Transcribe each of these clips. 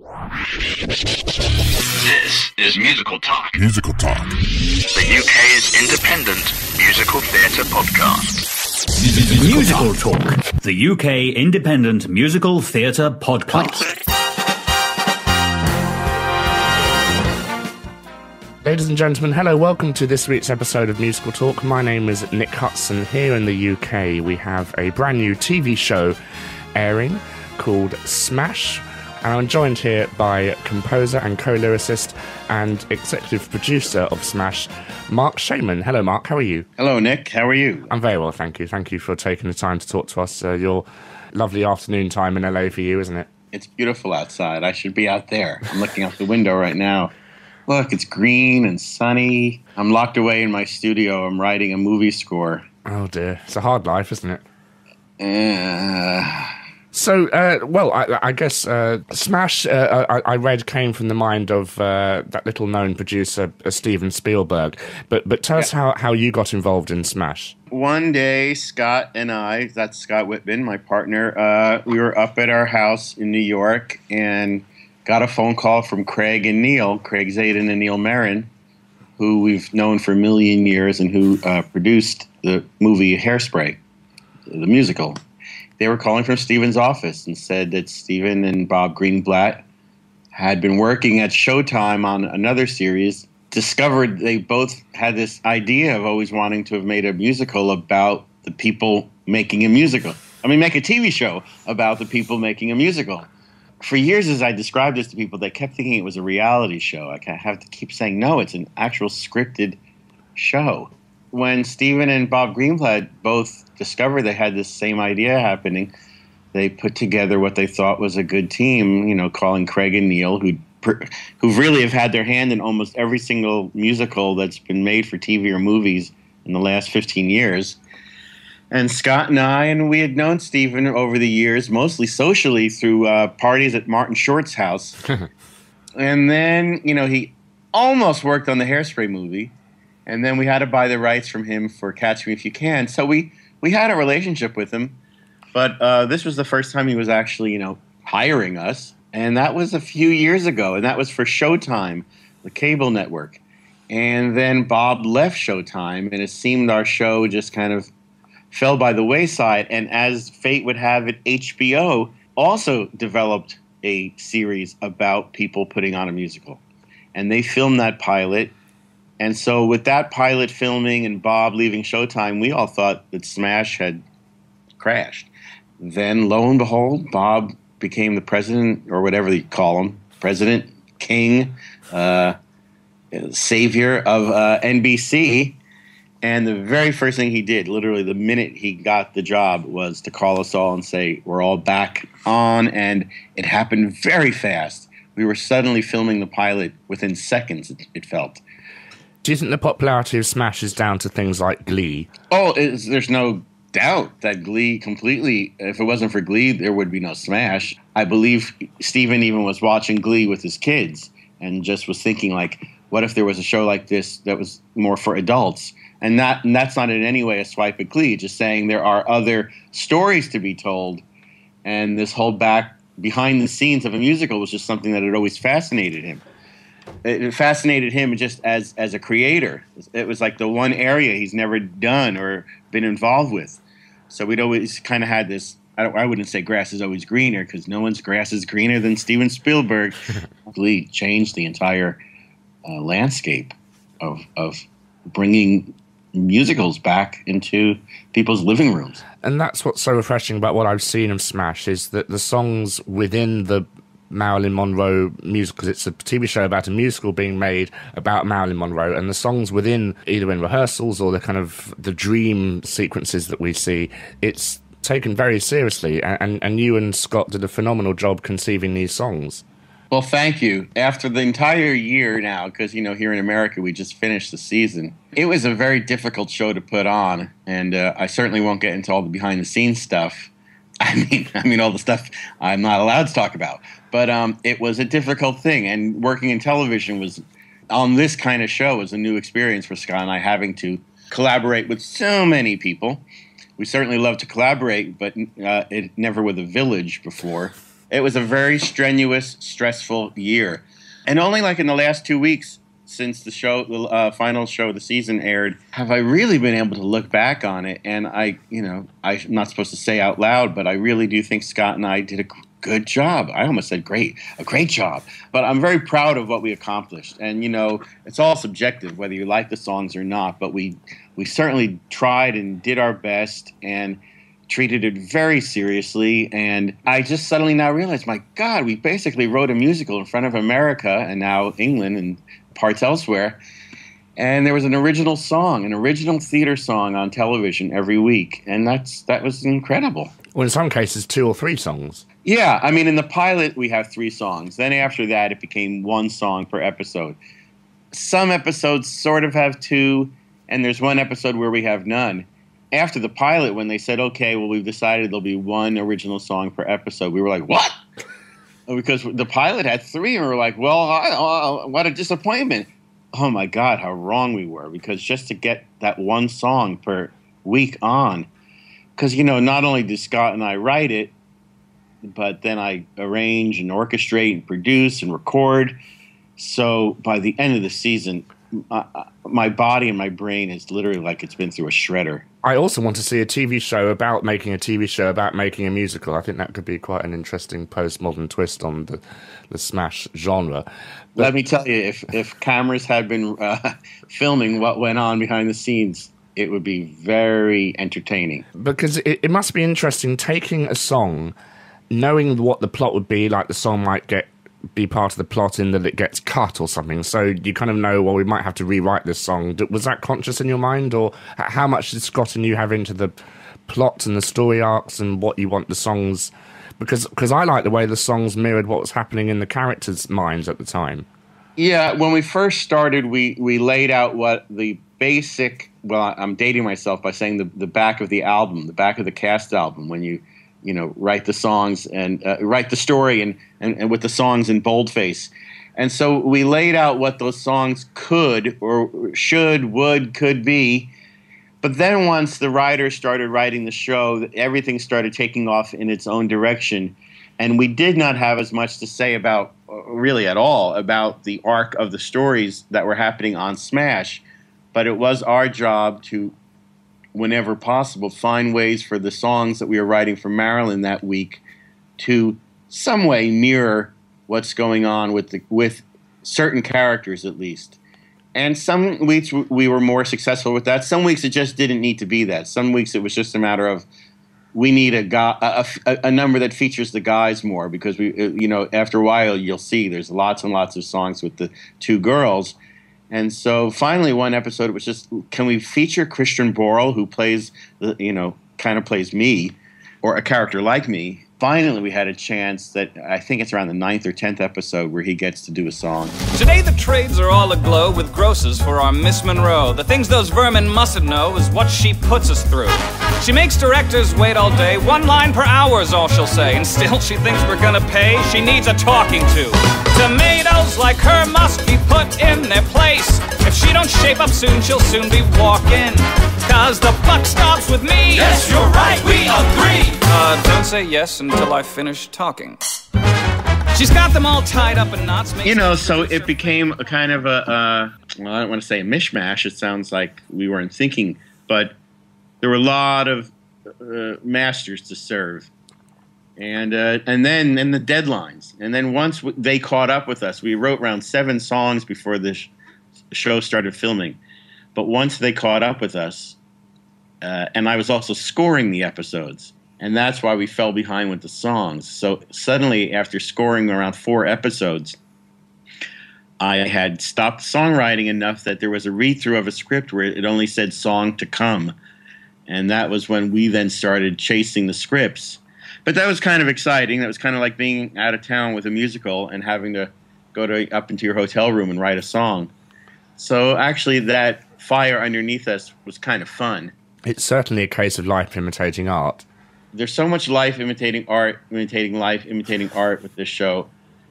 This is Musical Talk. Musical Talk. The UK's independent musical theatre podcast. Musical Talk. The UK independent musical theatre podcast. Ladies and gentlemen, hello, welcome to this week's episode of Musical Talk. My name is Nick Hutson. Here in the UK, we have a brand new TV show airing called Smash. And I'm joined here by composer and co-lyricist and executive producer of Smash, Marc Shaiman. Hello, Marc. How are you? Hello, Nick. How are you? I'm very well, thank you. Thank you for taking the time to talk to us. Your lovely afternoon time in LA for you, isn't it? It's beautiful outside. I should be out there. I'm looking out the window right now. Look, it's green and sunny. I'm locked away in my studio. I'm writing a movie score. Oh, dear. It's a hard life, isn't it? So, I guess Smash, I read, came from the mind of that little-known producer, Steven Spielberg. But tell us how you got involved in Smash. One day, Scott and I, that's Scott Whitman, my partner, we were up at our house in New York and got a phone call from Craig and Neil, Craig Zadan and Neil Marin, who we've known for a million years and who produced the movie Hairspray, the musical. They were calling from Steven's office and said that Steven and Bob Greenblatt had been working at Showtime on another series, discovered they both had this idea of always wanting to have made a musical about the people making a musical. Make a TV show about the people making a musical. For years, as I described this to people, they kept thinking it was a reality show. I have to keep saying, no, it's an actual scripted show. When Steven and Bob Greenblatt both discovered they had this same idea happening, they put together what they thought was a good team, calling Craig and Neil, who really have had their hand in almost every single musical that's been made for TV or movies in the last 15 years. And Scott and we had known Steven over the years, mostly socially through parties at Martin Short's house. And then, he almost worked on the Hairspray movie. And then we had to buy the rights from him for Catch Me If You Can. So we had a relationship with him. But this was the first time he was actually, hiring us. And that was a few years ago. And that was for Showtime, the cable network. And then Bob left Showtime. And it seemed our show just kind of fell by the wayside, and as fate would have it, HBO also developed a series about people putting on a musical. And they filmed that pilot. And so with that pilot filming and Bob leaving Showtime, we all thought that Smash had crashed. Then, lo and behold, Bob became the president, or whatever you call him, president, king, savior of NBC. And the very first thing he did, literally the minute he got the job, was to call us all and say, we're all back on. And it happened very fast. We were suddenly filming the pilot within seconds, it felt. Do you think the popularity of Smash is down to things like Glee? Oh, there's no doubt that Glee completely, if it wasn't for Glee, there would be no Smash. I believe Steven even was watching Glee with his kids and just was thinking, what if there was a show like this that was more for adults? And that's not in any way a swipe at Glee, just saying there are other stories to be told. And this whole behind the scenes of a musical was just something that had always fascinated him. It fascinated him just as a creator. It was like the one area he's never done or been involved with. So we'd always kind of had this, I wouldn't say grass is always greener, because no one's grass is greener than Steven Spielberg. Glee changed the entire landscape of bringing musicals back into people's living rooms. And that's what's so refreshing about what I've seen of Smash, is that the songs within the Marilyn Monroe musical, because it's a TV show about a musical being made about Marilyn Monroe, and the songs within, either in rehearsals or the dream sequences that we see, it's taken very seriously, and you and Scott did a phenomenal job conceiving these songs. Well, thank you. After the entire year now, because, here in America, we just finished the season, it was a very difficult show to put on, and I certainly won't get into all the behind-the-scenes stuff. I mean, all the stuff I'm not allowed to talk about. But it was a difficult thing, and working in television was, on this kind of show, was a new experience for Scott and I, having to collaborate with so many people. We certainly love to collaborate, but it never with a village before. It was a very strenuous, stressful year. And only like in the last 2 weeks since the show, the final show of the season aired, have I really been able to look back on it. And I'm not supposed to say out loud, but I really do think Scott and I did a good job. I almost said a great job. But I'm very proud of what we accomplished. And, it's all subjective, whether you like the songs or not. But we certainly tried and did our best and treated it very seriously. And I just suddenly now realized, my God, we basically wrote a musical in front of America and now England and parts elsewhere. And there was an original theater song on television every week. And that was incredible. Well, in some cases, 2 or 3 songs. Yeah, I mean, in the pilot, we have 3 songs. Then after that, it became 1 song per episode. Some episodes sort of have 2, and there's one episode where we have none. After the pilot, when they said, okay, well, we've decided there'll be 1 original song per episode, we were like, what? Because the pilot had 3, and we were like, well, what a disappointment. Oh, my God, how wrong we were. Because just to get that 1 song per week on, because, not only did Scott and I write it, but then I arrange and orchestrate and produce and record. So by the end of the season, my body and my brain is literally like it's been through a shredder. I also want to see a TV show about making a TV show about making a musical. I think that could be quite an interesting postmodern twist on the Smash genre. But let me tell you, if cameras had been filming what went on behind the scenes, it would be very entertaining. Because it must be interesting taking a song, knowing what the plot would be, like the song might be part of the plot in that it gets cut or something. So you kind of know, well, we might have to rewrite this song. Was that conscious in your mind, or how much did Scott and you have into the plot and the story arcs and what you want the songs? Because I like the way the songs mirrored what was happening in the characters' minds at the time. Yeah, when we first started, we laid out what the basic. Well, I'm dating myself by saying the back of the album, the back of the cast album, when you write the songs and write the story and with the songs in boldface. And so we laid out what those songs could or could be. But then once the writers started writing the show, everything started taking off in its own direction. And we did not have as much to say about, really at all, about the arc of the stories that were happening on Smash. But it was our job to, whenever possible, find ways for the songs that we were writing for Marilyn that week to some way mirror what's going on with certain characters, at least. And some weeks we were more successful with that. Some weeks it just didn't need to be that. Some weeks it was just a matter of we need a number that features the guys more, because after a while you'll see there's lots and lots of songs with the 2 girls. And so finally one episode was just, can we feature Christian Borle, who plays, kind of plays me, or a character like me? Finally we had a chance that I think it's around the 9th or 10th episode where he gets to do a song. Today the trades are all aglow with grosses for our Miss Monroe. The things those vermin mustn't know is what she puts us through. She makes directors wait all day, 1 line per hour is all she'll say, and still she thinks we're gonna pay. She needs a talking to. Tomatoes like her must be put in their place. If she don't shape up soon, she'll soon be walking. Cause the buck stops with me. Yes, you're right, we agree. Don't say yes until I finish talking. She's got them all tied up in knots. So it became a kind of I don't want to say a mishmash. It sounds like we weren't thinking, but there were a lot of masters to serve. And then the deadlines. And then once they caught up with us, we wrote around 7 songs before this show started filming. But once they caught up with us, and I was also scoring the episodes, and that's why we fell behind with the songs. So suddenly, after scoring around 4 episodes, I had stopped songwriting enough that there was a read-through of a script where it only said song to come. And that was when we then started chasing the scripts. But that was kind of exciting. That was kind of like being out of town with a musical and having to go up into your hotel room and write a song. So actually that fire underneath us was kind of fun. It's certainly a case of life imitating art. There's so much life imitating art, imitating life, imitating art with this show.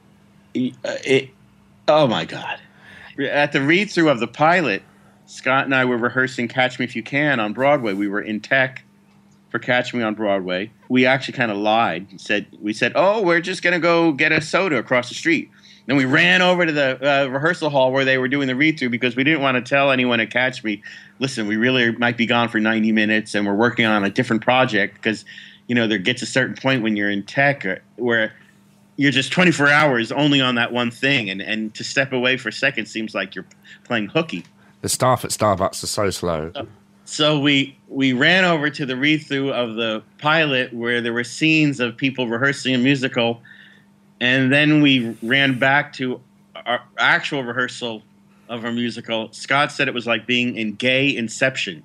Oh, my God. At the read-through of the pilot, Scott and I were rehearsing Catch Me If You Can on Broadway. We were in tech for Catch Me on Broadway. We actually kind of lied. We said, oh, we're just going to go get a soda across the street. Then we ran over to the rehearsal hall where they were doing the read-through because we didn't want to tell anyone at Catch Me, listen, we really might be gone for 90 minutes and we're working on a different project because, there gets a certain point when you're in tech where you're just 24 hours only on that one thing. And to step away for a second seems like you're playing hooky. The staff at Starbucks are so slow. So we ran over to the read-through of the pilot where there were scenes of people rehearsing a musical. And then we ran back to our actual rehearsal of our musical. Scott said it was like being in gay Inception.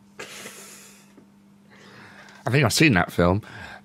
I think I've seen that film.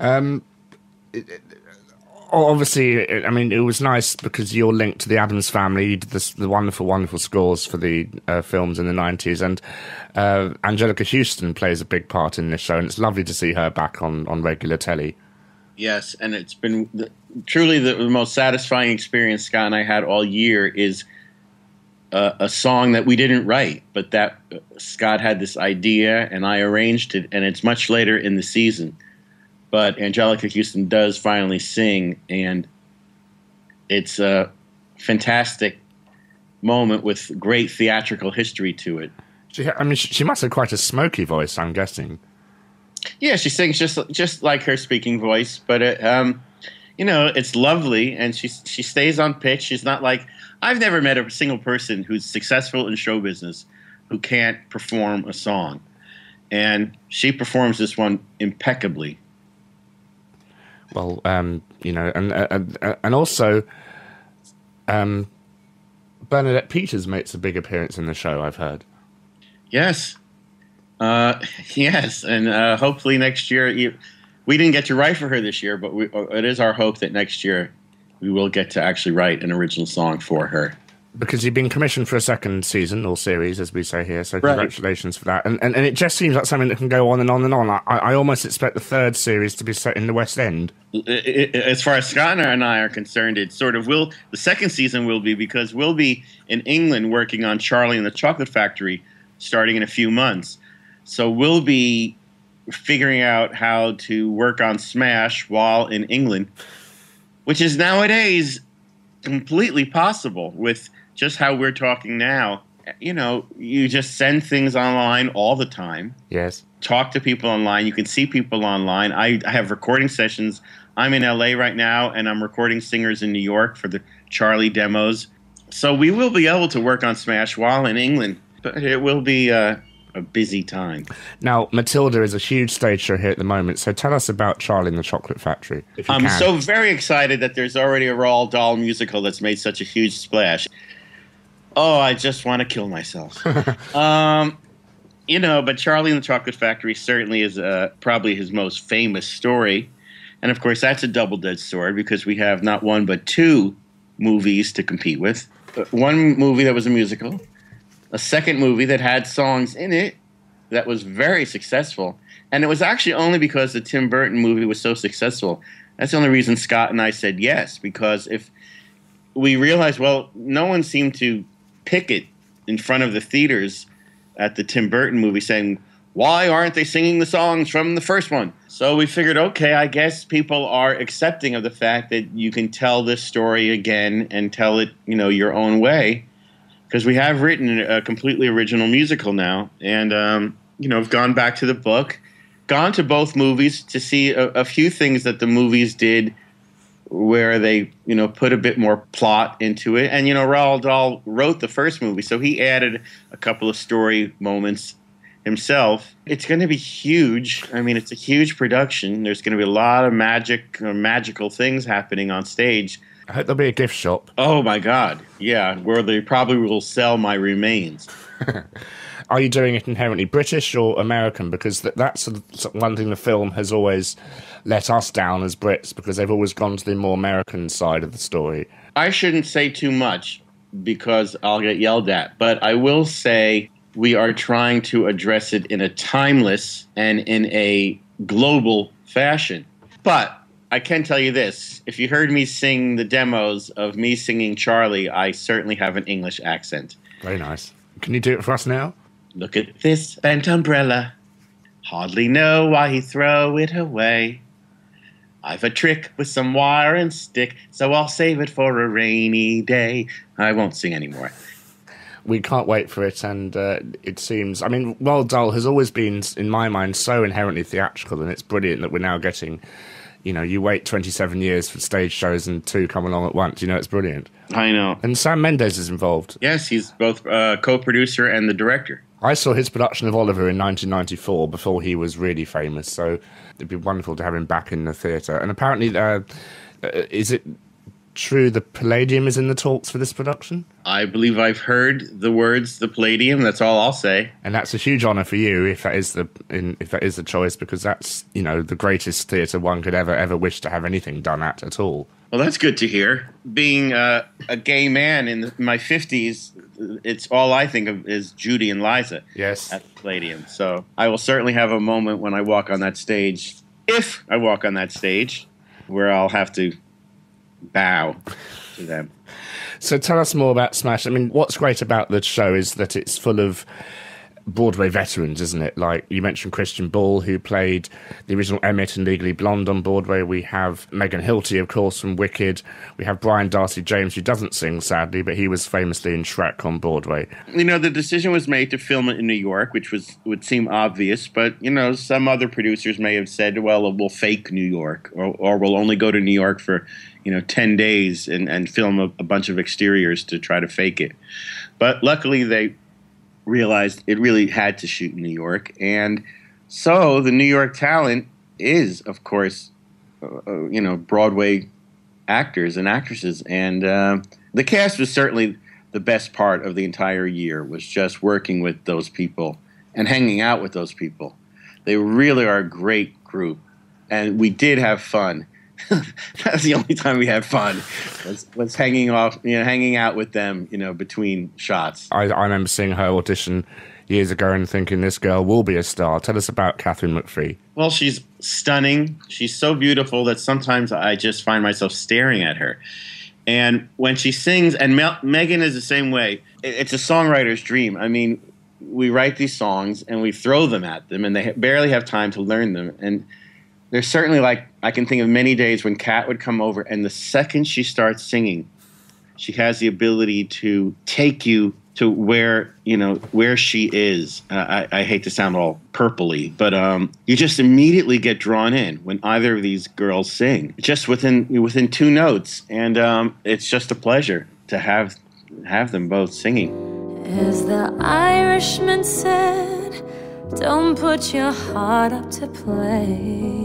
Obviously, I mean, it was nice because you're linked to the Addams Family. You did the wonderful, wonderful scores for the films in the 90s. And Angelica Houston plays a big part in this show. And it's lovely to see her back on regular telly. Yes, and it's been truly the most satisfying experience Scott and I had all year is a song that we didn't write, but that Scott had this idea and I arranged it, and it's much later in the season. But Angelica Houston does finally sing, and it's a fantastic moment with great theatrical history to it. She must have quite a smoky voice, I'm guessing. Yeah, she sings just like her speaking voice, but it's lovely, and she stays on pitch. She's not like, I've never met a single person who's successful in show business who can't perform a song, and she performs this one impeccably. Well, and also, Bernadette Peters makes a big appearance in the show, I've heard. Yes. Yes, and hopefully next year, we didn't get to write for her this year, but it is our hope that next year we will get to actually write an original song for her. Because you've been commissioned for a second season, or series, as we say here, so congratulations for that. And it just seems like something that can go on and on and on. I almost expect the third series to be set in the West End. As far as Scott and I are concerned, it sort of will. The second season will be because we'll be in England working on Charlie and the Chocolate Factory starting in a few months. So we'll be figuring out how to work on Smash while in England, which is nowadays completely possible with just how we're talking now. You just send things online all the time. Yes. Talk to people online. You can see people online. I have recording sessions. I'm in LA right now, and I'm recording singers in New York for the Charlie demos. So we will be able to work on Smash while in England, but it will be a busy time. Now, Matilda is a huge stage show here at the moment, so tell us about Charlie and the Chocolate Factory, if you I'm can. so very excited that there's already a Roald Dahl musical that's made such a huge splash. Oh, I just want to kill myself. But Charlie and the Chocolate Factory certainly is probably his most famous story. And, of course, that's a double-edged sword because we have not one but two movies to compete with. One movie that was a musical, a second movie that had songs in it that was very successful. And it was actually only because the Tim Burton movie was so successful. That's the only reason Scott and I said yes, because if we realized, well, no one seemed to pick it in front of the theaters at the Tim Burton movie saying, why aren't they singing the songs from the first one? So we figured, okay, I guess people are accepting of the fact that you can tell this story again and tell it, your own way. Because we have written a completely original musical now. And, I've gone back to the book, gone to both movies to see a few things that the movies did where they, put a bit more plot into it. And, Roald Dahl wrote the first movie, so he added a couple of story moments himself. It's going to be huge. I mean, it's a huge production. There's going to be a lot of magical things happening on stage. I hope there'll be a gift shop. Oh, my God. Yeah, where they probably will sell my remains. Are you doing it inherently British or American? Because that's one thing the film has always let us down as Brits, because they've always gone to the more American side of the story. I shouldn't say too much because I'll get yelled at, but I will say we are trying to address it in a timeless and in a global fashion. But I can tell you this. If you heard me sing the demos of me singing Charlie, I certainly have an English accent. Very nice. Can you do it for us now? Look at this bent umbrella. Hardly know why he throw it away. I've a trick with some wire and stick, so I'll save it for a rainy day. I won't sing anymore. We can't wait for it, and it seems... I mean, Roald Dahl has always been, in my mind, so inherently theatrical, and it's brilliant that we're now getting... You know, you wait 27 years for stage shows and 2 come along at once. You know, it's brilliant. I know. And Sam Mendes is involved. Yes, he's both co-producer and the director. I saw his production of Oliver in 1994 before he was really famous, so it'd be wonderful to have him back in the theatre. And apparently, is it true the Palladium is in the talks for this production? I believe I've heard the words, the Palladium. That's all I'll say. And that's a huge honour for you if that is the choice, because that's, you know, the greatest theatre one could ever wish to have anything done at all. Well, that's good to hear. Being a gay man in my 50s, it's all I think of is Judy and Liza. Yes. At the Palladium. So I will certainly have a moment when I walk on that stage, if I walk on that stage, where I'll have to bow to them. So tell us more about Smash. I mean, what's great about the show is that it's full of Broadway veterans, isn't it? Like, you mentioned Christian Ball, who played the original Emmett in Legally Blonde on Broadway. We have Megan Hilty, of course, from Wicked. We have Brian Darcy James, who doesn't sing, sadly, but he was famously in Shrek on Broadway. You know, the decision was made to film it in New York, which would seem obvious, but, you know, some other producers may have said, well, we'll fake New York, or we'll only go to New York for, 10 days and film a bunch of exteriors to try to fake it. But luckily, they realized it really had to shoot in New York. And so the New York talent is, of course, Broadway actors and actresses. And the cast was certainly the best part of the entire year, was just working with those people and hanging out with those people. They really are a great group. And we did have fun. That's the only time we had fun, was hanging out with them, between shots. I remember seeing her audition years ago and thinking, this girl will be a star. Tell us about Catherine McPhee. Well, she's stunning. She's so beautiful that sometimes I just find myself staring at her. And when she sings, and Megan is the same way, it's a songwriter's dream. I mean, we write these songs and we throw them at them, and they barely have time to learn them. And there's certainly, I can think of many days when Kat would come over, and the second she starts singing, she has the ability to take you to where she is. I hate to sound all purpley, but you just immediately get drawn in when either of these girls sing, just within 2 notes, and it's just a pleasure to have them both singing. As the Irishman said, don't put your heart up to play.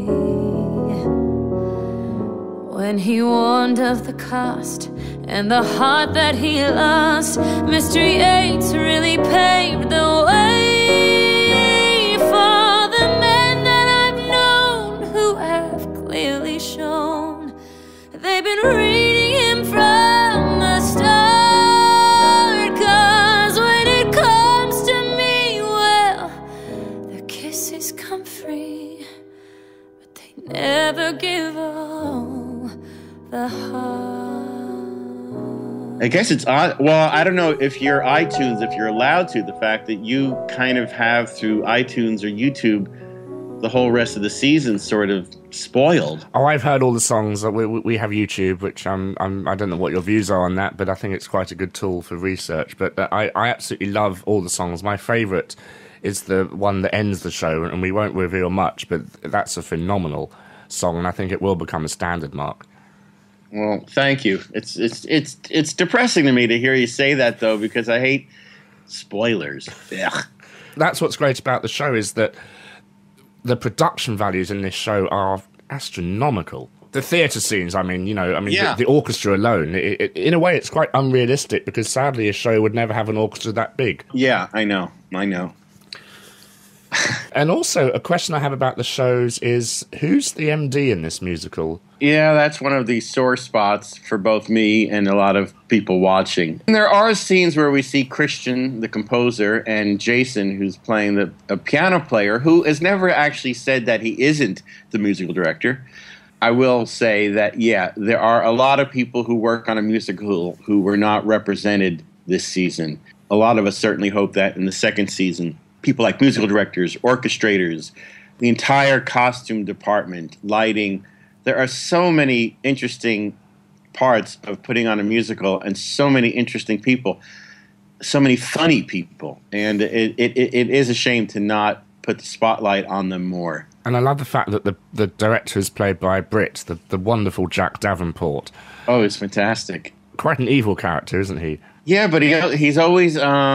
When he warned of the cost and the heart that he lost, Mystery Yates really paved the way for the men that I've known who have clearly shown they've been reading him from the start. 'Cause when it comes to me, well, their kisses come free, but they never give all the heart. I guess it's odd. Well, I don't know if you're iTunes, if you're allowed to, the fact that you kind of have through iTunes or YouTube the whole rest of the season sort of spoiled. Oh, I've heard all the songs. We have YouTube, which I don't know what your views are on that, but I think it's quite a good tool for research. But I absolutely love all the songs. My favourite is the one that ends the show, and we won't reveal much, but that's a phenomenal song, and I think it will become a standard, Mark. Well, thank you. It's depressing to me to hear you say that, though, because I hate spoilers. Ugh. That's what's great about the show, is that the production values in this show are astronomical. The theatre scenes, Yeah. the orchestra alone, in a way, it's quite unrealistic, because sadly a show would never have an orchestra that big. Yeah, I know. And also, a question I have about the shows is, who's the MD in this musical? Yeah, that's one of the sore spots for both me and a lot of people watching. And there are scenes where we see Christian, the composer, and Jason, who's playing a piano player, who has never actually said that he isn't the musical director. I will say that, yeah, there are a lot of people who work on a musical who were not represented this season. A lot of us certainly hope that in the second season people like musical directors, orchestrators, the entire costume department, lighting. There are so many interesting parts of putting on a musical and so many interesting people, so many funny people. And it is a shame to not put the spotlight on them more. And I love the fact that the director is played by Britt, the wonderful Jack Davenport. Oh, it's fantastic. Quite an evil character, isn't he? Yeah, but he's always...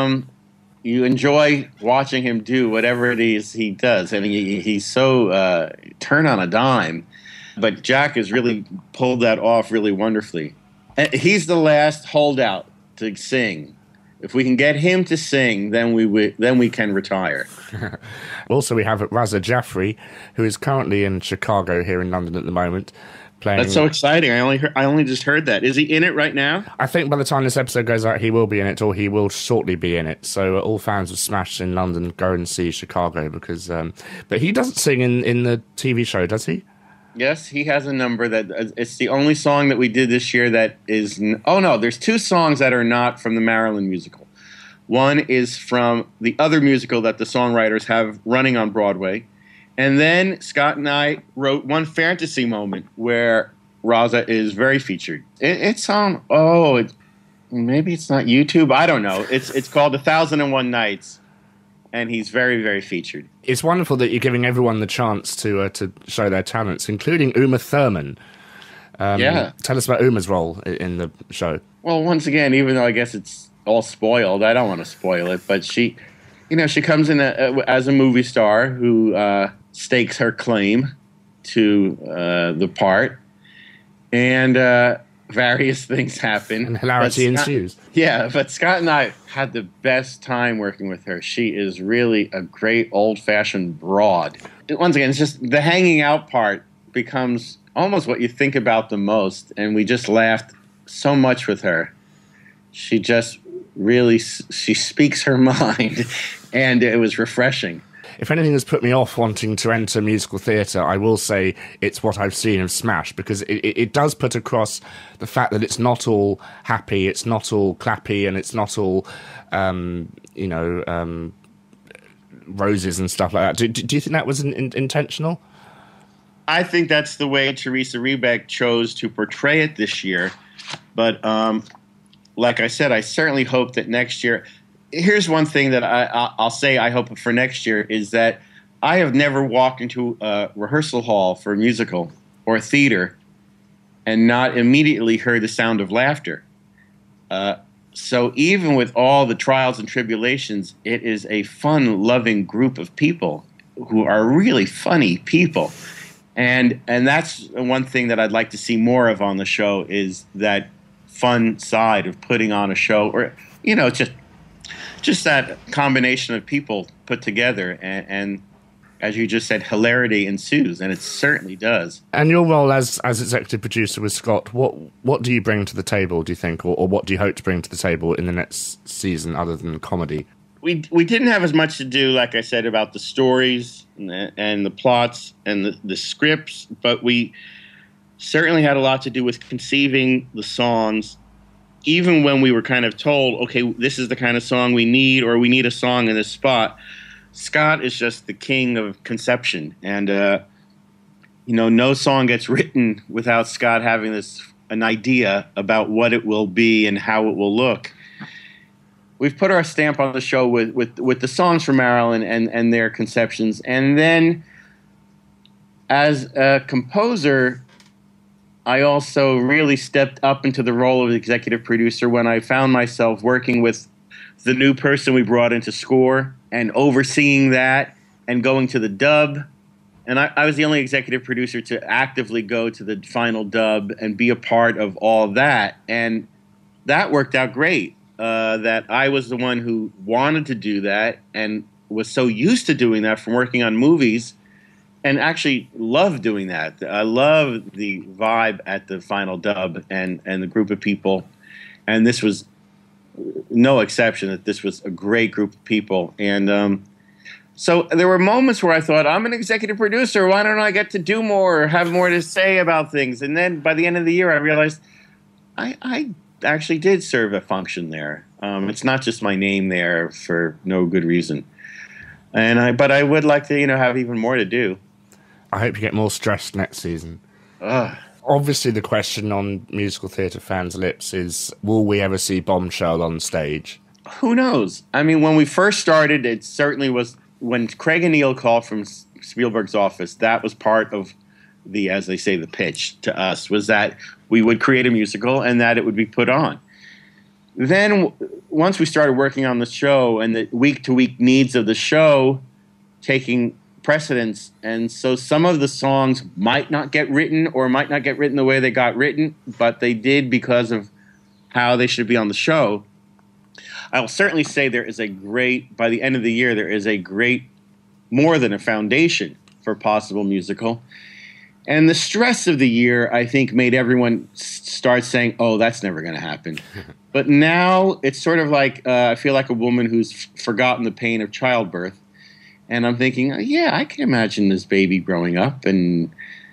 you enjoy watching him do whatever it is he does. I mean, he's so turn on a dime. But Jack has really pulled that off really wonderfully. And he's the last holdout to sing. If we can get him to sing, then we can retire. Also, we have Raza Jaffrey, who is currently in Chicago here in London at the moment. Playing. That's so exciting. I only just heard that. Is he in it right now? I think by the time this episode goes out, he will be in it, or he will shortly be in it. So all fans of Smash in London, go and see Chicago, because... but he doesn't sing in the TV show, does he? Yes, he has a number that... It's the only song that we did this year that is... Oh, no, there's two songs that are not from the Marilyn musical. One is from the other musical that the songwriters have running on Broadway. And then Scott and I wrote one fantasy moment where Raza is very featured. It's on, maybe it's not YouTube. I don't know. It's called 1001 Nights, and he's very, very featured. It's wonderful that you're giving everyone the chance to show their talents, including Uma Thurman. Yeah. Tell us about Uma's role in the show. Well, once again, even though I guess it's all spoiled, I don't want to spoil it, but she comes in as a movie star who stakes her claim to the part, and various things happen. And hilarity ensues. Yeah, but Scott and I had the best time working with her. She is really a great old-fashioned broad. Once again, it's just the hanging out part becomes almost what you think about the most, and we just laughed so much with her. She just really, she speaks her mind, and it was refreshing. If anything has put me off wanting to enter musical theatre, I will say it's what I've seen of Smash, because it does put across the fact that it's not all happy, it's not all clappy, and it's not all, roses and stuff like that. Do you think that was intentional? I think that's the way Teresa Rebeck chose to portray it this year. But like I said, I certainly hope that next year... Here's one thing that I'll say I hope for next year is that I have never walked into a rehearsal hall for a musical or a theater and not immediately heard the sound of laughter. So even with all the trials and tribulations, it is a fun, loving group of people who are really funny people. And that's one thing that I'd like to see more of on the show is that fun side of putting on a show, or, just that combination of people put together, and as you just said, hilarity ensues, and it certainly does. And your role as executive producer with Scott, what do you bring to the table, do you think, or what do you hope to bring to the table in the next season other than comedy? We didn't have as much to do, like I said, about the stories and the plots and the scripts, but we certainly had a lot to do with conceiving the songs. Even when we were kind of told, okay, this is the kind of song we need, or we need a song in this spot, Scott is just the king of conception. And, no song gets written without Scott having an idea about what it will be and how it will look. We've put our stamp on the show with the songs from Marilyn and their conceptions. And then as a composer, I also really stepped up into the role of executive producer when I found myself working with the new person we brought into score and overseeing that and going to the dub. And I was the only executive producer to actively go to the final dub and be a part of all of that. And that worked out great, that I was the one who wanted to do that and was so used to doing that from working on movies, and actually love doing that. I love the vibe at the final dub and the group of people. And this was no exception, that this was a great group of people. And so there were moments where I thought, I'm an executive producer. Why don't I get to do more or have more to say about things? And then by the end of the year, I realized I actually did serve a function there. It's not just my name there for no good reason. But I would like to, have even more to do. I hope you get more stressed next season. Ugh. Obviously, the question on musical theatre fans' lips is, will we ever see Bombshell on stage? Who knows? I mean, when we first started, it certainly was, when Craig and Neil called from Spielberg's office, that was part of the, as they say, the pitch to us, was that we would create a musical and that it would be put on. Then once we started working on the show and the week-to-week needs of the show taking precedence, and so some of the songs might not get written or might not get written the way they got written, but they did because of how they should be on the show. I'll certainly say there is a great, by the end of the year, there is a great, more than a foundation for a possible musical. And the stress of the year, I think, made everyone start saying, oh, that's never going to happen. But now it's sort of like, I feel like a woman who's forgotten the pain of childbirth. And I'm thinking, yeah, I can imagine this baby growing up. And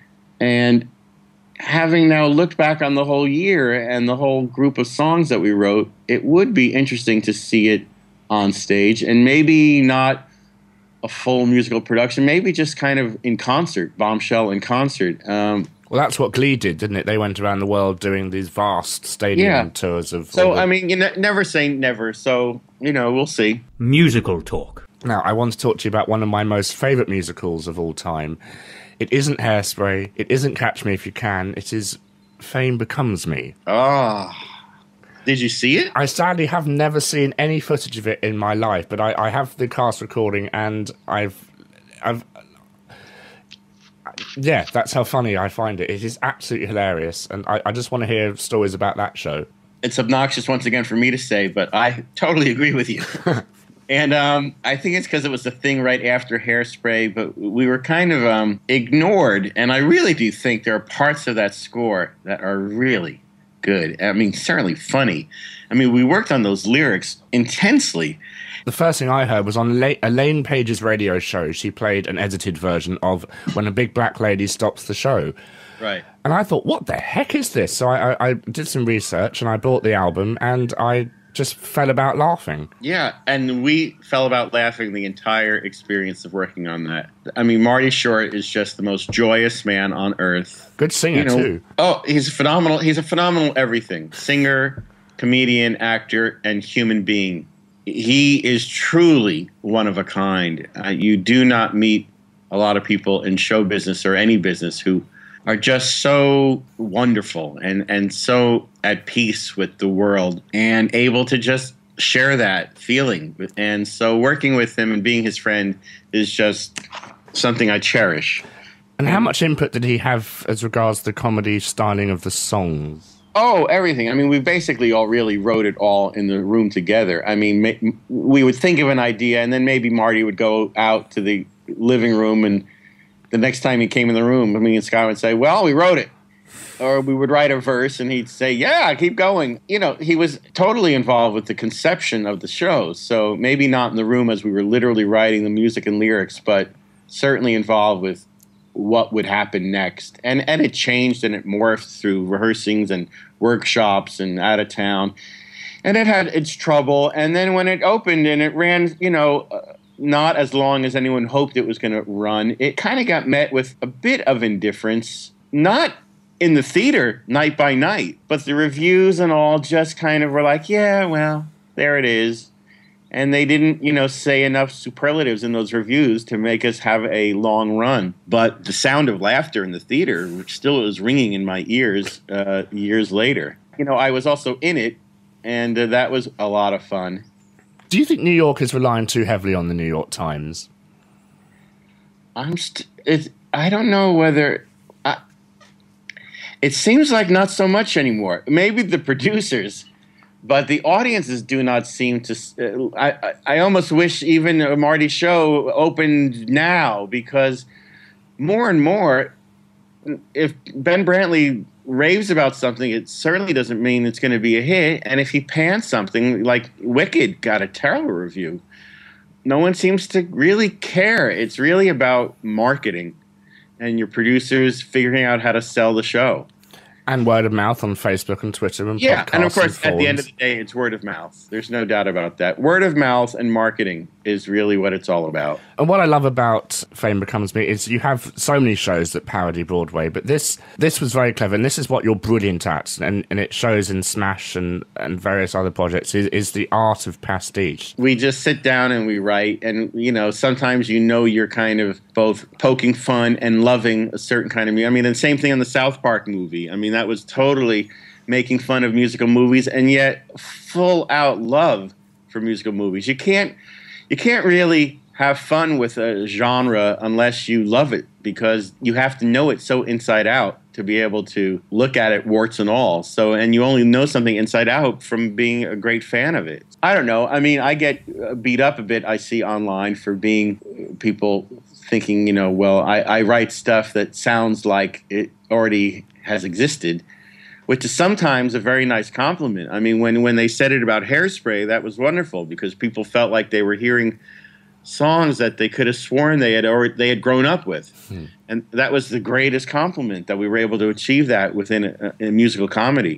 having now looked back on the whole year and the whole group of songs that we wrote, it would be interesting to see it on stage. And maybe not a full musical production, maybe just kind of in concert, Bombshell in concert. Well, that's what Glee did, didn't it? They went around the world doing these vast stadium tours of... So, I mean, never say never. So, we'll see. Musical talk. Now, I want to talk to you about one of my most favourite musicals of all time. It isn't Hairspray. It isn't Catch Me If You Can. It is Fame Becomes Me. Did you see it? I sadly have never seen any footage of it in my life, but I have the cast recording, and yeah, that's how funny I find it. It is absolutely hilarious, and I just want to hear stories about that show. It's obnoxious once again for me to say, but I totally agree with you. And I think it's because it was the thing right after Hairspray, but we were kind of ignored. And I really do think there are parts of that score that are really good. I mean, certainly funny. I mean, we worked on those lyrics intensely. The first thing I heard was on Elaine Page's radio show. She played an edited version of When a Big Black Lady Stops the Show. Right. And I thought, what the heck is this? So I did some research and I bought the album and I just fell about laughing. Yeah, and we fell about laughing the entire experience of working on that. I mean, Marty Short is just the most joyous man on earth. Good singer, too. Oh, he's phenomenal. He's a phenomenal everything. Singer, comedian, actor, and human being. He is truly one of a kind. You do not meet a lot of people in show business or any business who are just so wonderful and so at peace with the world and able to just share that feeling. And so working with him and being his friend is just something I cherish. And how much input did he have as regards the comedy styling of the songs? Oh, everything. I mean, we basically all really wrote it all in the room together. I mean, we would think of an idea and then maybe Marty would go out to the living room, and the next time he came in the room, me and Scott would say, well, we wrote it. Or we would write a verse and he'd say, yeah, keep going. He was totally involved with the conception of the show. So maybe not in the room as we were literally writing the music and lyrics, but certainly involved with what would happen next. And it changed and it morphed through rehearsings and workshops and out of town. And it had its trouble. And then when it opened and it ran, not as long as anyone hoped it was going to run, it kind of got met with a bit of indifference. Not in the theater night by night, but the reviews and all just kind of were like, yeah, well, there it is. And they didn't, say enough superlatives in those reviews to make us have a long run. But the sound of laughter in the theater, which still is ringing in my ears years later. I was also in it, and that was a lot of fun. Do you think New York is relying too heavily on the New York Times? I don't know whether... it seems like not so much anymore. Maybe the producers... But the audiences do not seem to... I almost wish even a Marty show opened now, because more and more, if Ben Brantley raves about something, it certainly doesn't mean it's going to be a hit. And if he pans something, like Wicked got a terrible review, no one seems to really care. It's really about marketing and your producers figuring out how to sell the show. And word of mouth on Facebook and Twitter and yeah, podcasts. and of course, and at the end of the day, it's word of mouth. There's no doubt about that. Word of mouth and marketing is really what it's all about. And what I love about Fame Becomes Me is you have so many shows that parody Broadway, but this was very clever, and this is what you're brilliant at, and it shows in Smash and various other projects, is the art of pastiche. We just sit down and we write, and, sometimes you're kind of both poking fun and loving a certain kind of music. I mean, the same thing on the South Park movie. I mean, that was totally making fun of musical movies, and yet full out love for musical movies. You can't really have fun with a genre unless you love it, because you have to know it so inside out to be able to look at it warts and all. So, and you only know something inside out from being a great fan of it. I don't know. I mean, I get beat up a bit, I see online, for being people thinking, I write stuff that sounds like it already has existed, which is sometimes a very nice compliment. I mean, when they said it about Hairspray, that was wonderful, because people felt like they were hearing songs that they could have sworn they had grown up with. And that was the greatest compliment, that we were able to achieve that within a musical comedy.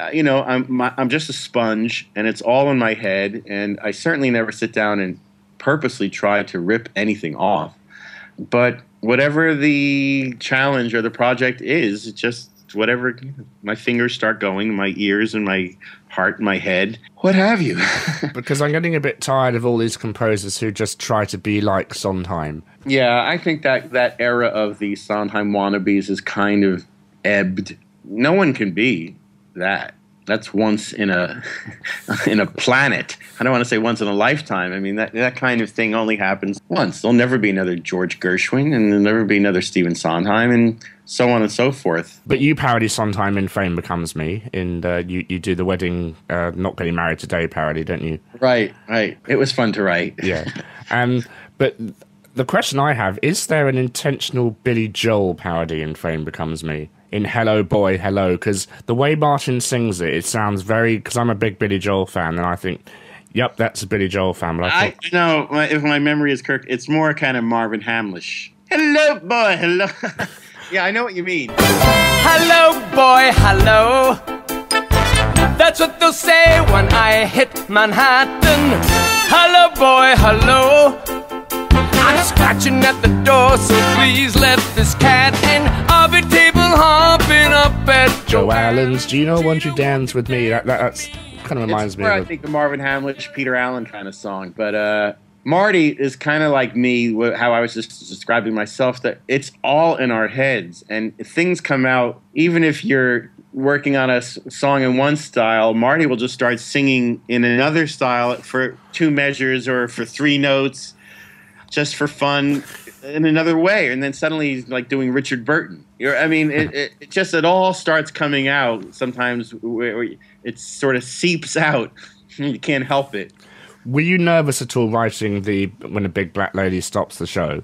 I'm just a sponge, and it's all in my head, and I certainly never sit down and purposely try to rip anything off. But whatever the challenge or the project is, it's just whatever my fingers start going, my ears and my heart and my head, what have you. Because I'm getting a bit tired of all these composers who just try to be like Sondheim. Yeah, I think that era of the Sondheim wannabes is kind of ebbed. No one can be that. That's once in a planet. I don't want to say once in a lifetime. I mean, that kind of thing only happens once. There'll never be another George Gershwin, and there'll never be another Stephen Sondheim, and so on and so forth. But you parody Sondheim in Fame Becomes Me, and you do the wedding, Not Getting Married Today parody, don't you? Right. It was fun to write. Yeah. But the question I have, is there an intentional Billy Joel parody in Fame Becomes Me? In Hello Boy Hello, because the way Martin sings it sounds very, because I'm a big Billy Joel fan, and I think, yep, that's a Billy Joel fan. But I know, if my memory is correct, it's more kind of Marvin Hamlish. Hello Boy Hello. Yeah, I know what you mean. Hello boy hello, that's what they'll say when I hit Manhattan. Hello boy hello, I'm scratching at the door, so please let this cat in. I'll be table hopping up at Joe Allen's Do You Know Won't You Dance With Me? That's kind of reminds me of... I think the Marvin Hamlish, Peter Allen kind of song. But Marty is kind of like me, how I was just describing myself, that it's all in our heads. And things come out, even if you're working on a song in one style, Marty will just start singing in another style for 2 measures or for 3 notes, just for fun in another way, and then suddenly he's like doing Richard Burton. It all starts coming out sometimes where it sort of seeps out. You can't help it. Were you nervous at all writing When a Big Black Lady Stops the Show?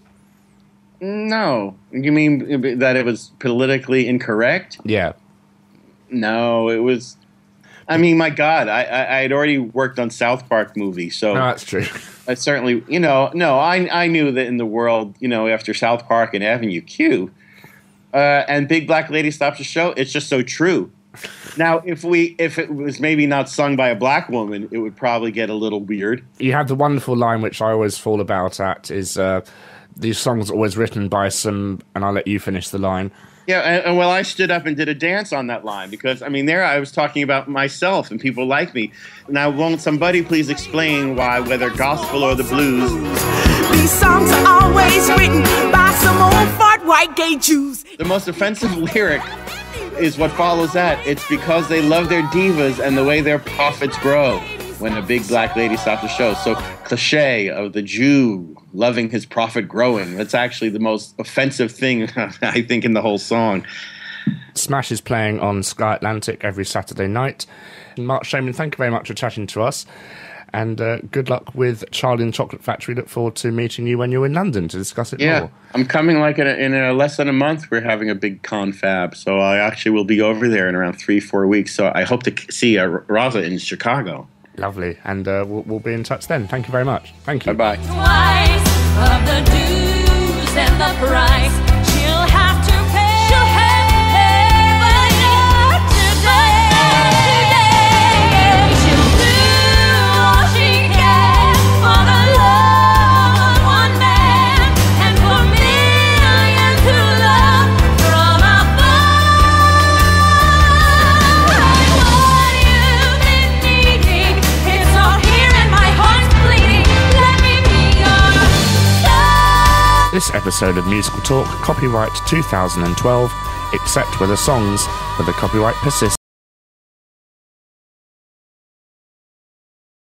No. You mean that it was politically incorrect? Yeah. No, it was... I mean, my God, I had already worked on South Park movie, so... No, that's true. I certainly, I knew that in the world, after South Park and Avenue Q, and Big Black Lady Stops the Show, it's just so true. Now, if it was maybe not sung by a black woman, it would probably get a little weird. You have the wonderful line, which I always fall about at, is these songs are always written by some, and I'll let you finish the line. Yeah, and well, I stood up and did a dance on that line, because, there I was talking about myself and people like me. Now, won't somebody please explain why, whether gospel or the blues... These songs are always written by some old fart white gay Jews. The most offensive lyric is what follows that. It's because they love their divas and the way their profits grow when a big black lady stops the show. So, cliche of the Jew loving his profit growing. That's actually the most offensive thing, I think, in the whole song. Smash is playing on Sky Atlantic every Saturday night. Marc Shaiman, thank you very much for chatting to us. And good luck with Charlie and the Chocolate Factory. Look forward to meeting you when you're in London to discuss it more. Yeah, I'm coming in less than a month. We're having a big confab. So I actually will be over there in around 3-4 weeks. So I hope to see Raza in Chicago. Lovely. And we'll be in touch then. Thank you very much. Thank you. Bye-bye. Twice of the dues and the price she'll have to pay. But This episode of Musical Talk, copyright 2012, except where the songs for the copyright persist.